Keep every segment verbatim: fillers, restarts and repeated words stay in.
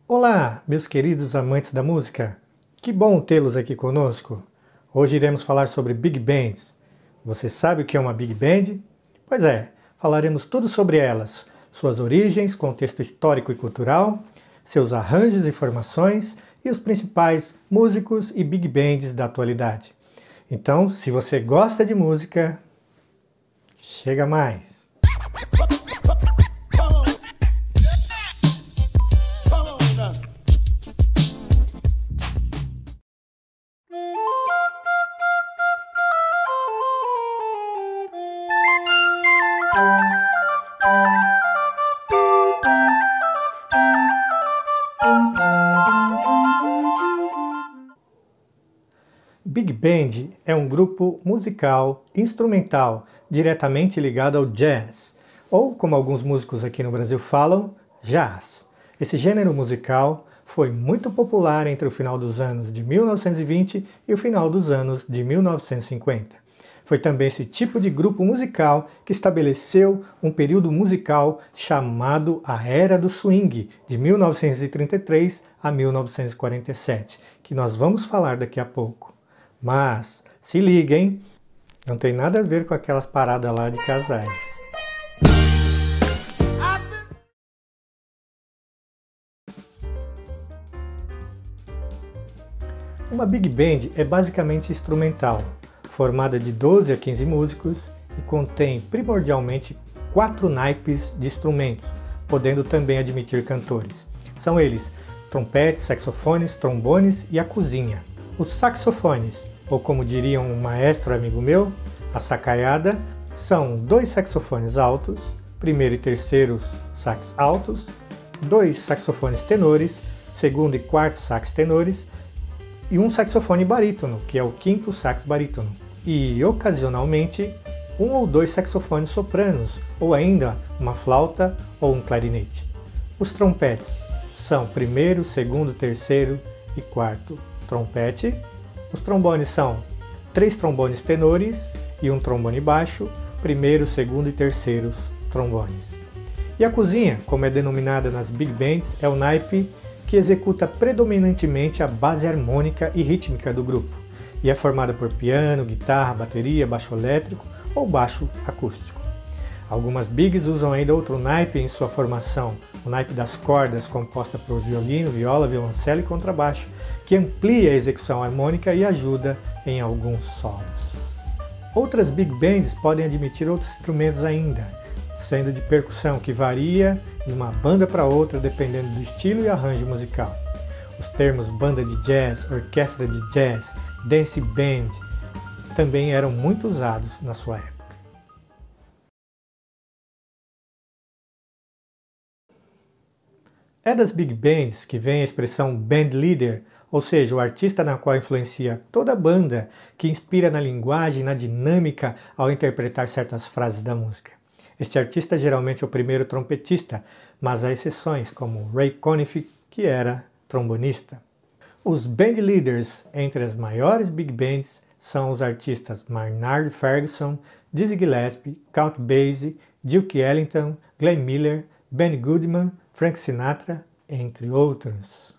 Olá, meus queridos amantes da música! Que bom tê-los aqui conosco! Hoje iremos falar sobre Big Bands. Você sabe o que é uma Big Band? Pois é, falaremos tudo sobre elas, suas origens, contexto histórico e cultural, seus arranjos e formações e os principais músicos e Big Bands da atualidade. Então, se você gosta de música, chega mais! Big Band é um grupo musical instrumental diretamente ligado ao jazz, ou como alguns músicos aqui no Brasil falam, jazz. Esse gênero musical foi muito popular entre o final dos anos de mil novecentos e vinte e o final dos anos de mil novecentos e cinquenta. Foi também esse tipo de grupo musical que estabeleceu um período musical chamado a Era do Swing, de mil novecentos e trinta e três a mil novecentos e quarenta e sete, que nós vamos falar daqui a pouco. Mas, se liguem, não tem nada a ver com aquelas paradas lá de casais. Uma Big Band é basicamente instrumental, formada de doze a quinze músicos e contém primordialmente quatro naipes de instrumentos, podendo também admitir cantores. São eles trompetes, saxofones, trombones e a cozinha. Os saxofones, ou como diria um maestro amigo meu, a sacaiada, são dois saxofones altos, primeiro e terceiro sax altos, dois saxofones tenores, segundo e quarto sax tenores, e um saxofone barítono, que é o quinto sax barítono, e ocasionalmente um ou dois saxofones sopranos, ou ainda uma flauta ou um clarinete. Os trompetes são primeiro, segundo, terceiro e quarto trompete. Os trombones são três trombones tenores e um trombone baixo, primeiro, segundo e terceiros trombones. E a cozinha, como é denominada nas Big Bands, é o naipe que executa predominantemente a base harmônica e rítmica do grupo, e é formada por piano, guitarra, bateria, baixo elétrico ou baixo acústico. Algumas bigs usam ainda outro naipe em sua formação, o naipe das cordas, composta por violino, viola, violoncelo e contrabaixo, que amplia a execução harmônica e ajuda em alguns solos. Outras Big Bands podem admitir outros instrumentos ainda, sendo de percussão, que varia de uma banda para outra dependendo do estilo e arranjo musical. Os termos banda de jazz, orquestra de jazz, dance band também eram muito usados na sua época. É das Big Bands que vem a expressão band leader, ou seja, o artista na qual influencia toda a banda, que inspira na linguagem e na dinâmica ao interpretar certas frases da música. Este artista geralmente é o primeiro trompetista, mas há exceções, como Ray Conniff, que era trombonista. Os band leaders entre as maiores Big Bands são os artistas Maynard Ferguson, Dizzy Gillespie, Count Basie, Duke Ellington, Glenn Miller, Benny Goodman, Frank Sinatra, entre outros.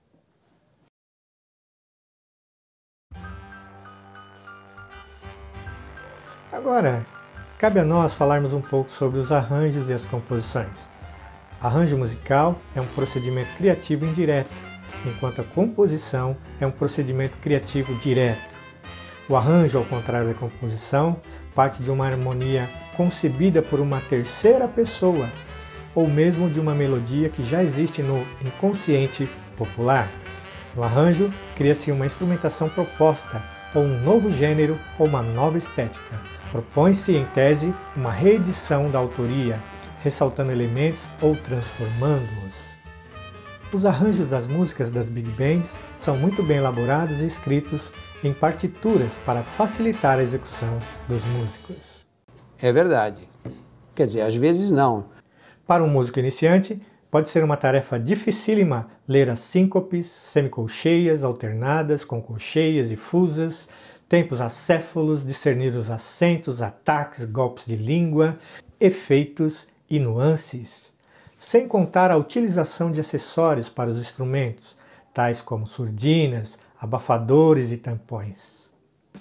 Agora, cabe a nós falarmos um pouco sobre os arranjos e as composições. Arranjo musical é um procedimento criativo indireto, enquanto a composição é um procedimento criativo direto. O arranjo, ao contrário da composição, parte de uma harmonia concebida por uma terceira pessoa, ou mesmo de uma melodia que já existe no inconsciente popular. No arranjo, cria-se uma instrumentação proposta, ou um novo gênero ou uma nova estética. Propõe-se, em tese, uma reedição da autoria, ressaltando elementos ou transformando-os. Os arranjos das músicas das Big Bands são muito bem elaborados e escritos em partituras para facilitar a execução dos músicos. É verdade. Quer dizer, às vezes não. Para um músico iniciante, pode ser uma tarefa dificílima ler as síncopes, semicolcheias, alternadas, com colcheias e fusas, tempos acéfalos, discernir os acentos, ataques, golpes de língua, efeitos e nuances. sem contar a utilização de acessórios para os instrumentos, tais como surdinas, abafadores e tampões.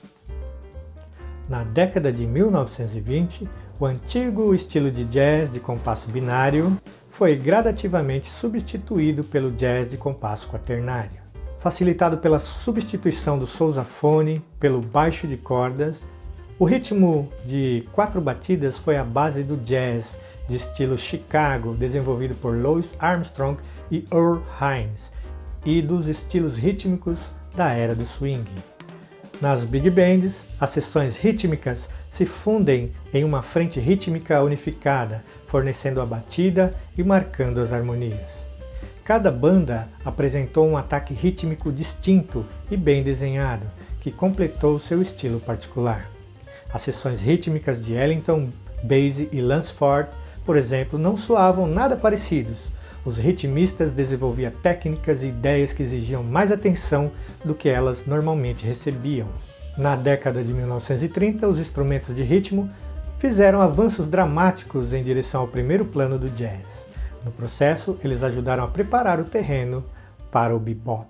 Na década de mil novecentos e vinte, o antigo estilo de jazz de compasso binário foi gradativamente substituído pelo jazz de compasso quaternário, facilitado pela substituição do sousafone pelo baixo de cordas. O ritmo de quatro batidas foi a base do jazz de estilo Chicago, desenvolvido por Louis Armstrong e Earl Hines, e dos estilos rítmicos da era do swing. Nas big bands, as seções rítmicas se fundem em uma frente rítmica unificada, fornecendo a batida e marcando as harmonias. Cada banda apresentou um ataque rítmico distinto e bem desenhado, que completou seu estilo particular. As seções rítmicas de Ellington, Basie e Lance Ford, por exemplo, não soavam nada parecidos. Os ritmistas desenvolviam técnicas e ideias que exigiam mais atenção do que elas normalmente recebiam. Na década de mil novecentos e trinta, os instrumentos de ritmo fizeram avanços dramáticos em direção ao primeiro plano do jazz. No processo, eles ajudaram a preparar o terreno para o bebop.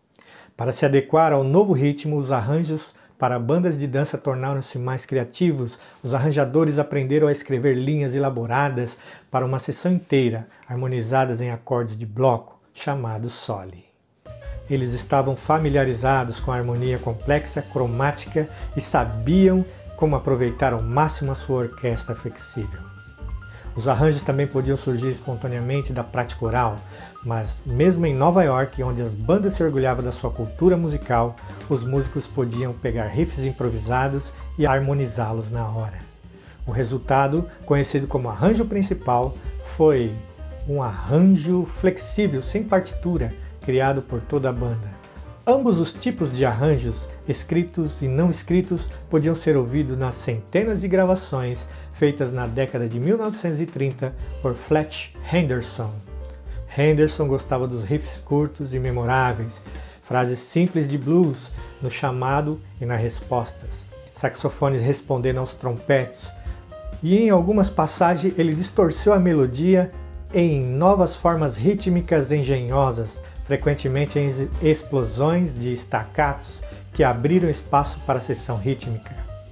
Para se adequar ao novo ritmo, os arranjos para bandas de dança tornaram-se mais criativos. Os arranjadores aprenderam a escrever linhas elaboradas para uma sessão inteira, harmonizadas em acordes de bloco, chamados soli. Eles estavam familiarizados com a harmonia complexa, cromática e sabiam como aproveitar ao máximo a sua orquestra flexível. Os arranjos também podiam surgir espontaneamente da prática oral, mas mesmo em Nova York, onde as bandas se orgulhavam da sua cultura musical, os músicos podiam pegar riffs improvisados e harmonizá-los na hora. O resultado, conhecido como arranjo principal, foi um arranjo flexível sem partitura, criado por toda a banda. Ambos os tipos de arranjos, escritos e não escritos, podiam ser ouvidos nas centenas de gravações feitas na década de mil novecentos e trinta por Fletch Henderson. Henderson gostava dos riffs curtos e memoráveis, frases simples de blues no chamado e nas respostas, saxofones respondendo aos trompetes, e em algumas passagens ele distorceu a melodia em novas formas rítmicas engenhosas, frequentemente em explosões de staccatos que abriram espaço para a seção rítmica.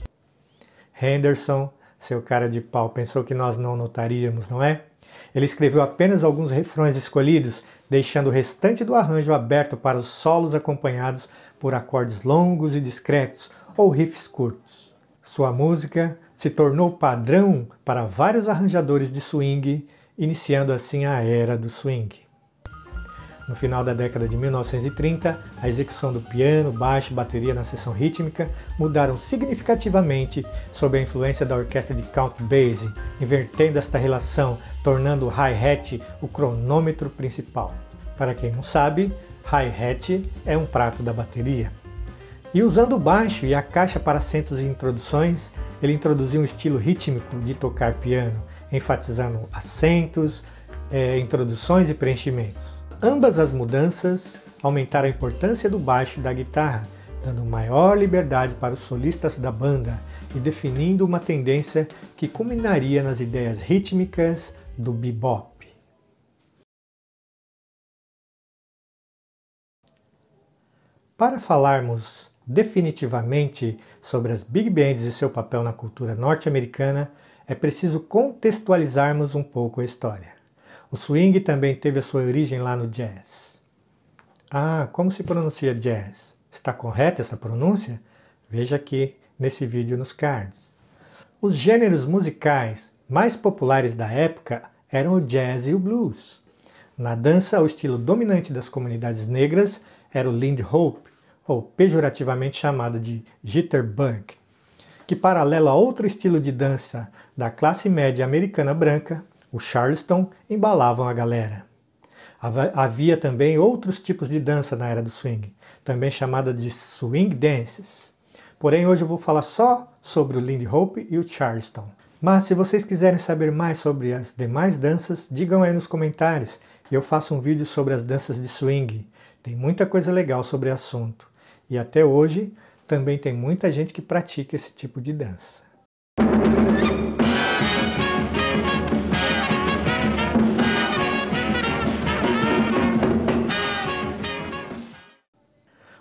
Henderson, seu cara de pau, pensou que nós não notaríamos, não é? Ele escreveu apenas alguns refrões escolhidos, deixando o restante do arranjo aberto para os solos acompanhados por acordes longos e discretos ou riffs curtos. Sua música se tornou padrão para vários arranjadores de swing, iniciando assim a era do swing. No final da década de mil novecentos e trinta, a execução do piano, baixo e bateria na seção rítmica mudaram significativamente sob a influência da orquestra de Count Basie, invertendo esta relação, tornando o hi-hat o cronômetro principal. Para quem não sabe, hi-hat é um prato da bateria. E usando o baixo e a caixa para acentos e introduções, ele introduziu um estilo rítmico de tocar piano, enfatizando acentos, eh, introduções e preenchimentos. Ambas as mudanças aumentaram a importância do baixo e da guitarra, dando maior liberdade para os solistas da banda e definindo uma tendência que culminaria nas ideias rítmicas do bebop. Para falarmos definitivamente sobre as big bands e seu papel na cultura norte-americana, é preciso contextualizarmos um pouco a história. O swing também teve a sua origem lá no jazz. Ah, como se pronuncia jazz? Está correta essa pronúncia? Veja aqui nesse vídeo nos cards. Os gêneros musicais mais populares da época eram o jazz e o blues. Na dança, o estilo dominante das comunidades negras era o Lindy Hop, ou pejorativamente chamado de jitterbug, que paralela a outro estilo de dança da classe média americana branca, o Charleston, embalavam a galera. Havia também outros tipos de dança na era do swing, também chamada de swing dances. Porém, hoje eu vou falar só sobre o Lindy Hop e o Charleston. Mas se vocês quiserem saber mais sobre as demais danças, digam aí nos comentários e eu faço um vídeo sobre as danças de swing. Tem muita coisa legal sobre o assunto. E até hoje, também tem muita gente que pratica esse tipo de dança.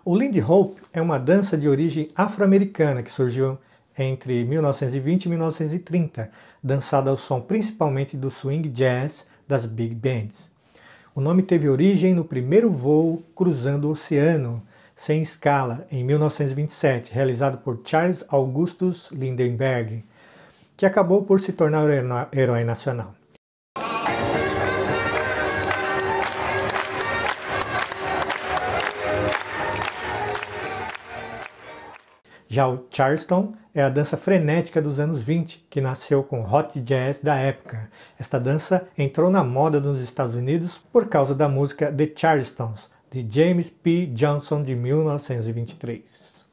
O Lindy Hop é uma dança de origem afro-americana que surgiu entre mil novecentos e vinte e mil novecentos e trinta, dançada ao som principalmente do swing jazz das big bands. O nome teve origem no primeiro voo cruzando o oceano, sem escala, em mil novecentos e vinte e sete, realizado por Charles Augustus Lindbergh, que acabou por se tornar o herói nacional. Já o Charleston é a dança frenética dos anos vinte, que nasceu com o hot jazz da época. Esta dança entrou na moda nos Estados Unidos por causa da música The Charlestons, de James P. Johnson, de mil novecentos e vinte e três.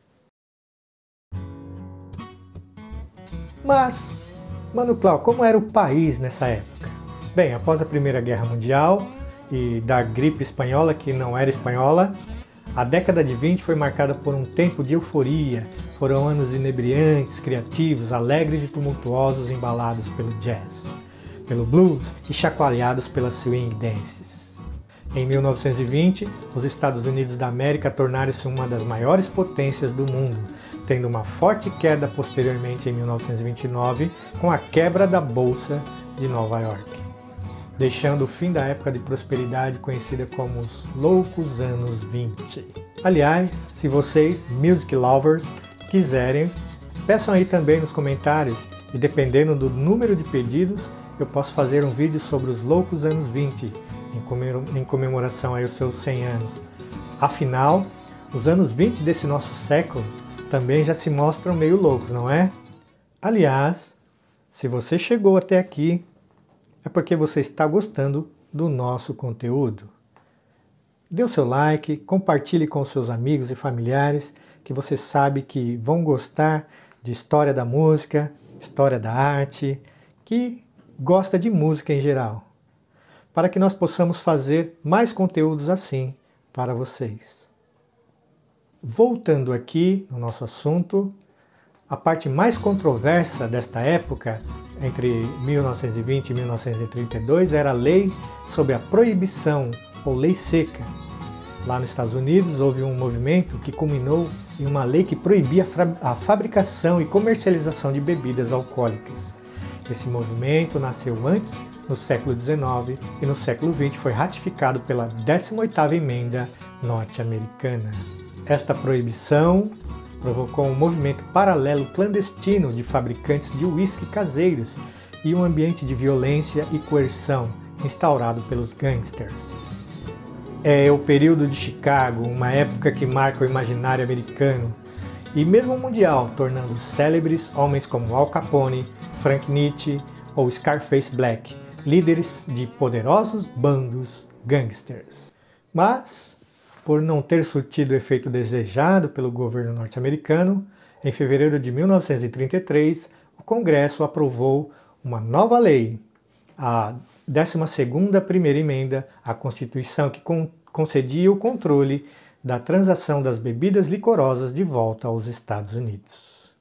Mas, Mano Clau, como era o país nessa época? Bem, após a Primeira Guerra Mundial e da gripe espanhola, que não era espanhola, a década de vinte foi marcada por um tempo de euforia. Foram anos inebriantes, criativos, alegres e tumultuosos, embalados pelo jazz, pelo blues e chacoalhados pelas swing dances. Em mil novecentos e vinte, os Estados Unidos da América tornaram-se uma das maiores potências do mundo, tendo uma forte queda posteriormente em mil novecentos e vinte e nove, com a quebra da Bolsa de Nova York, deixando o fim da época de prosperidade conhecida como os loucos anos vinte. Aliás, se vocês, music lovers, quiserem, peçam aí também nos comentários e dependendo do número de pedidos, eu posso fazer um vídeo sobre os loucos anos vinte, em comemoração aí aos seus cem anos. Afinal, os anos vinte desse nosso século também já se mostram meio loucos, não é? Aliás, se você chegou até aqui, é porque você está gostando do nosso conteúdo. Dê o seu like, compartilhe com seus amigos e familiares que você sabe que vão gostar de história da música, história da arte, que gosta de música em geral, para que nós possamos fazer mais conteúdos assim para vocês. Voltando aqui no nosso assunto, a parte mais controversa desta época, entre mil novecentos e vinte e mil novecentos e trinta e dois, era a lei sobre a proibição, ou lei seca. Lá nos Estados Unidos houve um movimento que culminou em uma lei que proibia a fabricação e comercialização de bebidas alcoólicas. Esse movimento nasceu antes, no século dezenove, e no século vinte foi ratificado pela décima oitava Emenda norte-americana. Esta proibição provocou um movimento paralelo clandestino de fabricantes de uísque caseiros e um ambiente de violência e coerção instaurado pelos gangsters. É o período de Chicago, uma época que marca o imaginário americano e mesmo mundial, tornando célebres homens como Al Capone, Frank Nitti ou Scarface Black, líderes de poderosos bandos gangsters. Mas, por não ter surtido o efeito desejado pelo governo norte-americano, em fevereiro de mil novecentos e trinta e três, o Congresso aprovou uma nova lei, a décima segunda Primeira Emenda à Constituição, que concedia o controle da transação das bebidas licorosas de volta aos Estados Unidos.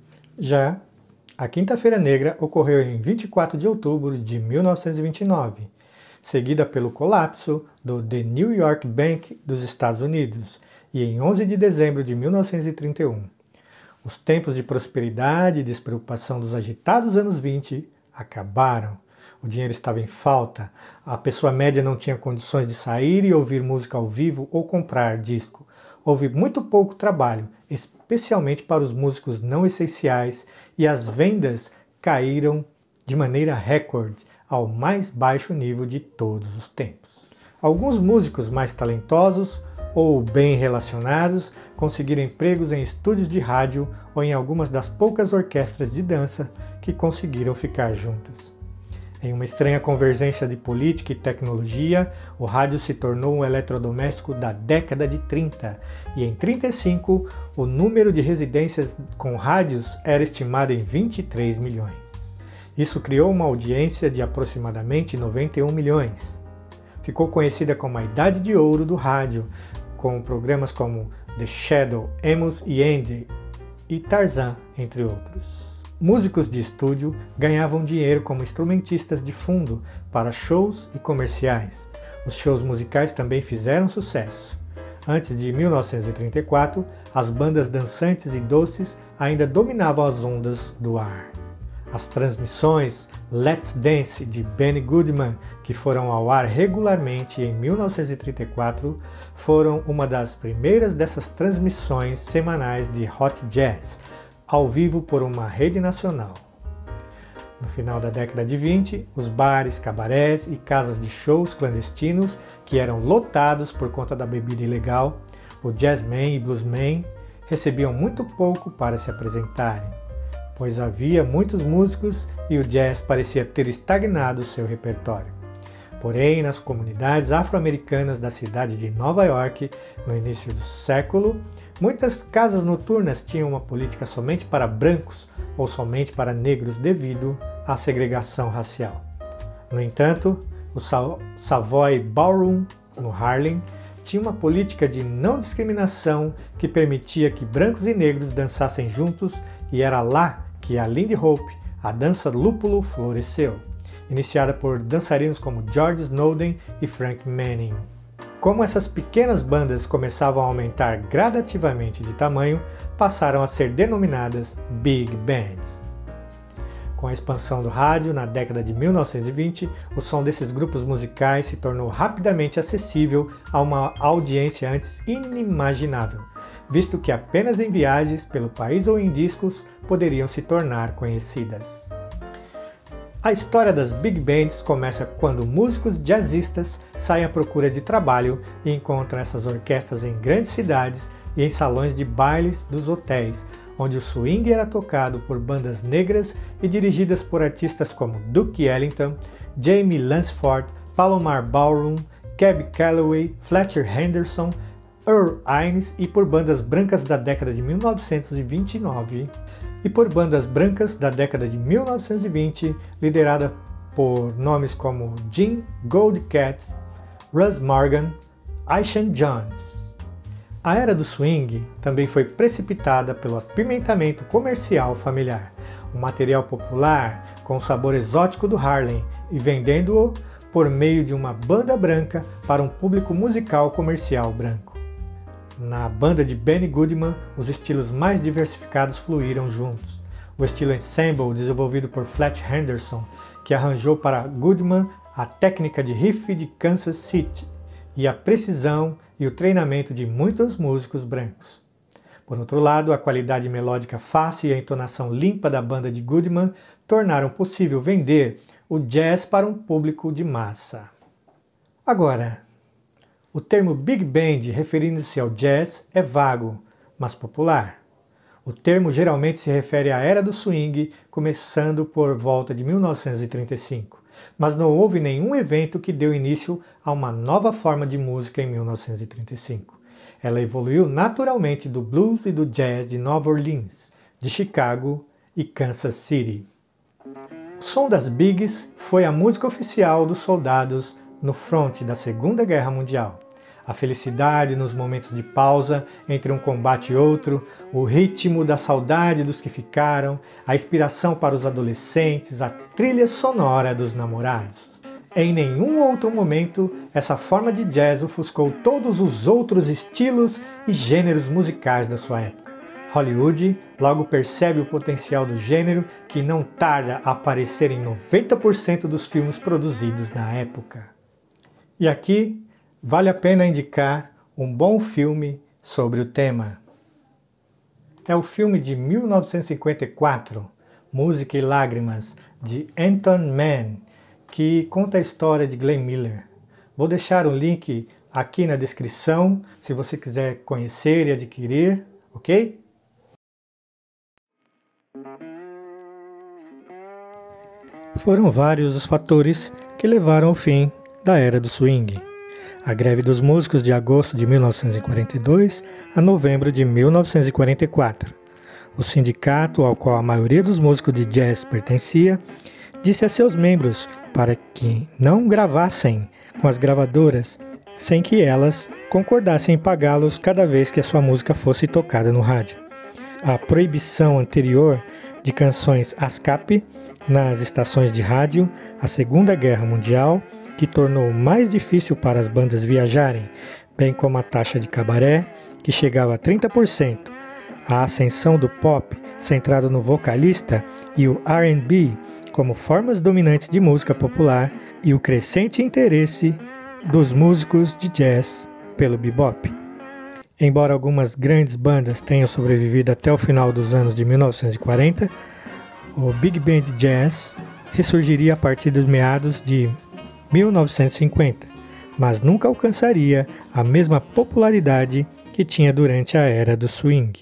Já a Quinta-feira Negra ocorreu em vinte e quatro de outubro de mil novecentos e vinte e nove, seguida pelo colapso do The New York Bank dos Estados Unidos, e em onze de dezembro de mil novecentos e trinta e um. Os tempos de prosperidade e despreocupação dos agitados anos vinte acabaram. O dinheiro estava em falta, a pessoa média não tinha condições de sair e ouvir música ao vivo ou comprar disco. Houve muito pouco trabalho, especialmente para os músicos não essenciais, e as vendas caíram de maneira recorde, ao mais baixo nível de todos os tempos. Alguns músicos mais talentosos ou bem relacionados conseguiram empregos em estúdios de rádio ou em algumas das poucas orquestras de dança que conseguiram ficar juntas. Em uma estranha convergência de política e tecnologia, o rádio se tornou um eletrodoméstico da década de trinta, e em trinta e cinco o número de residências com rádios era estimado em vinte e três milhões. Isso criou uma audiência de aproximadamente noventa e um milhões. Ficou conhecida como a Idade de Ouro do rádio, com programas como The Shadow, Amos e Andy e Tarzan, entre outros. Músicos de estúdio ganhavam dinheiro como instrumentistas de fundo para shows e comerciais. Os shows musicais também fizeram sucesso. Antes de mil novecentos e trinta e quatro, as bandas dançantes e doces ainda dominavam as ondas do ar. As transmissões Let's Dance de Benny Goodman, que foram ao ar regularmente em mil novecentos e trinta e quatro, foram uma das primeiras dessas transmissões semanais de hot jazz, ao vivo por uma rede nacional. No final da década de vinte, os bares, cabarés e casas de shows clandestinos, que eram lotados por conta da bebida ilegal, o jazzman e bluesman recebiam muito pouco para se apresentarem, pois havia muitos músicos e o jazz parecia ter estagnado seu repertório. Porém, nas comunidades afro-americanas da cidade de Nova York, no início do século, muitas casas noturnas tinham uma política somente para brancos ou somente para negros devido à segregação racial. No entanto, o Savoy Ballroom, no Harlem, tinha uma política de não discriminação que permitia que brancos e negros dançassem juntos, e era lá que a Lindy Hop, a dança lúpulo, floresceu, iniciada por dançarinos como George Snowden e Frank Manning. Como essas pequenas bandas começavam a aumentar gradativamente de tamanho, passaram a ser denominadas Big Bands. Com a expansão do rádio na década de mil novecentos e vinte, o som desses grupos musicais se tornou rapidamente acessível a uma audiência antes inimaginável, visto que apenas em viagens pelo país ou em discos poderiam se tornar conhecidas. A história das Big Bands começa quando músicos jazzistas saem à procura de trabalho e encontram essas orquestras em grandes cidades e em salões de bailes dos hotéis, onde o swing era tocado por bandas negras e dirigidas por artistas como Duke Ellington, Jamie Lansford, Palomar Ballroom, Cab Calloway, Fletcher Henderson, Earl Hines e por bandas brancas da década de mil novecentos e vinte e nove e por bandas brancas da década de mil novecentos e vinte, liderada por nomes como Jim Goldcat, Russ Morgan, Ishan Jones. A era do swing também foi precipitada pelo apimentamento comercial familiar, um material popular com o sabor exótico do Harlem, e vendendo-o por meio de uma banda branca para um público musical comercial branco. Na banda de Benny Goodman, os estilos mais diversificados fluíram juntos. O estilo ensemble, desenvolvido por Fletcher Henderson, que arranjou para Goodman a técnica de riff de Kansas City, e a precisão e o treinamento de muitos músicos brancos. Por outro lado, a qualidade melódica fácil e a entonação limpa da banda de Goodman tornaram possível vender o jazz para um público de massa. Agora, o termo Big Band, referindo-se ao jazz, é vago, mas popular. O termo geralmente se refere à era do swing, começando por volta de mil novecentos e trinta e cinco. Mas não houve nenhum evento que deu início a uma nova forma de música em mil novecentos e trinta e cinco. Ela evoluiu naturalmente do blues e do jazz de Nova Orleans, de Chicago e Kansas City. O som das Bigs foi a música oficial dos soldados no fronte da Segunda Guerra Mundial. A felicidade nos momentos de pausa entre um combate e outro, o ritmo da saudade dos que ficaram, a inspiração para os adolescentes, a trilha sonora dos namorados. Em nenhum outro momento, essa forma de jazz ofuscou todos os outros estilos e gêneros musicais da sua época. Hollywood logo percebe o potencial do gênero, que não tarda a aparecer em noventa por cento dos filmes produzidos na época. E aqui, vale a pena indicar um bom filme sobre o tema. É o filme de mil novecentos e cinquenta e quatro, Música e Lágrimas, de Anton Mann, que conta a história de Glenn Miller. Vou deixar o link aqui na descrição, se você quiser conhecer e adquirir, ok? Foram vários os fatores que levaram ao fim da era do swing. A greve dos músicos de agosto de mil novecentos e quarenta e dois a novembro de mil novecentos e quarenta e quatro. O sindicato ao qual a maioria dos músicos de jazz pertencia disse a seus membros para que não gravassem com as gravadoras sem que elas concordassem em pagá-los cada vez que a sua música fosse tocada no rádio. A proibição anterior de canções ASCAP nas estações de rádio, a Segunda Guerra Mundial, que tornou mais difícil para as bandas viajarem bem como a taxa de cabaré, que chegava a trinta por cento, a ascensão do pop, centrado no vocalista, e o R and B como formas dominantes de música popular, e o crescente interesse dos músicos de jazz pelo bebop. Embora algumas grandes bandas tenham sobrevivido até o final dos anos de mil novecentos e quarenta, o Big Band Jazz ressurgiria a partir dos meados de mil novecentos e cinquenta, mas nunca alcançaria a mesma popularidade que tinha durante a era do swing.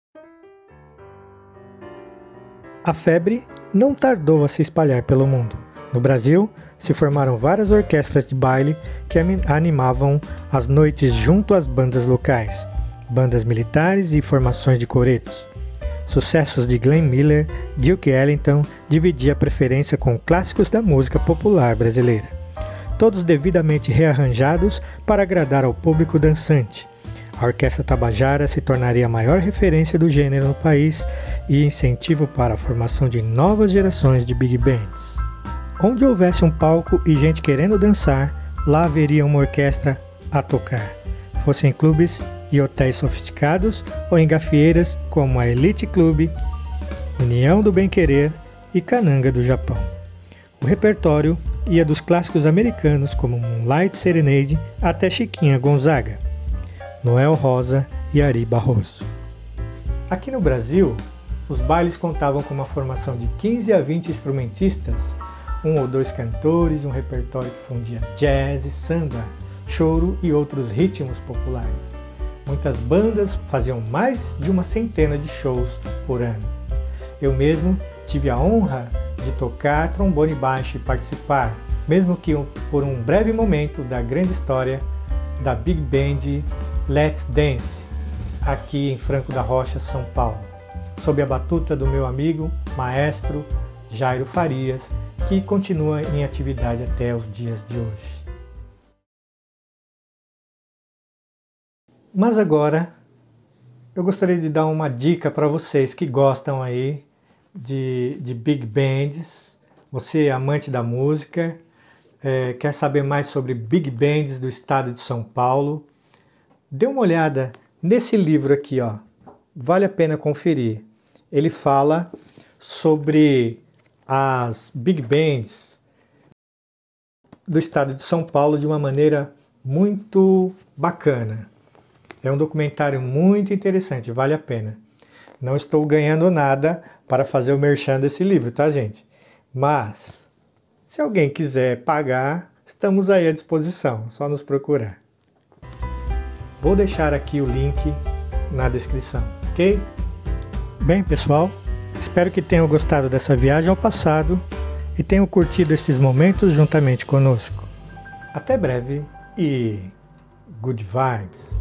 A febre não tardou a se espalhar pelo mundo. No Brasil, se formaram várias orquestras de baile que animavam as noites junto às bandas locais, bandas militares e formações de coretos. Sucessos de Glenn Miller, Duke Ellington dividia a preferência com clássicos da música popular brasileira, todos devidamente rearranjados para agradar ao público dançante. A Orquestra Tabajara se tornaria a maior referência do gênero no país e incentivo para a formação de novas gerações de big bands. Onde houvesse um palco e gente querendo dançar, lá haveria uma orquestra a tocar, fosse em clubes e hotéis sofisticados ou em gafieiras como a Elite Club, União do Bem Querer e Cananga do Japão. O repertório ia dos clássicos americanos como Moonlight Serenade até Chiquinha Gonzaga, Noel Rosa e Ari Barroso. Aqui no Brasil, os bailes contavam com uma formação de quinze a vinte instrumentistas, um ou dois cantores, um repertório que fundia jazz, samba, choro e outros ritmos populares. Muitas bandas faziam mais de uma centena de shows por ano. Eu mesmo tive a honra de tocar trombone baixo e participar, mesmo que por um breve momento, da grande história da Big Band Let's Dance, aqui em Franco da Rocha, São Paulo, sob a batuta do meu amigo, maestro Jairo Farias, que continua em atividade até os dias de hoje. Mas agora, eu gostaria de dar uma dica para vocês que gostam aí de, de big bands. Você, amante da música, é, quer saber mais sobre big bands do estado de São Paulo, dê uma olhada nesse livro aqui, ó. Vale a pena conferir. Ele fala sobre as big bands do estado de São Paulo de uma maneira muito bacana. É um documentário muito interessante, vale a pena. Não estou ganhando nada para fazer o merchan desse livro, tá, gente? Mas, se alguém quiser pagar, estamos aí à disposição, só nos procurar. Vou deixar aqui o link na descrição, ok? Bem, pessoal, espero que tenham gostado dessa viagem ao passado e tenham curtido esses momentos juntamente conosco. Até breve e good vibes!